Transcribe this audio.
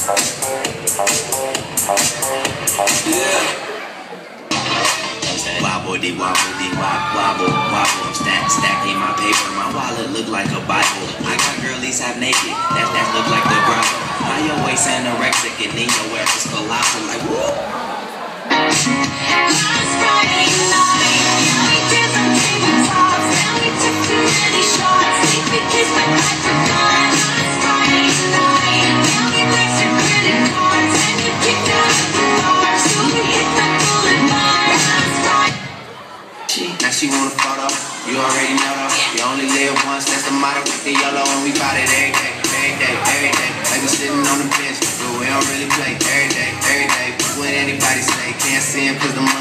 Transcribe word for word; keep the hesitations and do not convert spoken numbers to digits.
Wobble, de wobble, de wobble, wobble, wobble. Stack, stacking my paper. My wallet look like a Bible. I got girlies half naked. That that look like the Bible. Now your waist anorexic and then your ass is colossal. Like whoop. Last Friday night, now we dance on tabletops. Now we took too many shots. Think we kissed like I forgot. Last Friday night, now we maxed our credit cards. And you kicked out of the bar, so we hit that boulevard. Last Friday. Now she want a photo, you already know though. You only live once, that's the motto. The yellow and we bout it every day, every day, every day. Like we sitting on the bench, but we don't really play every day, every day. But when anybody say can't see him cause the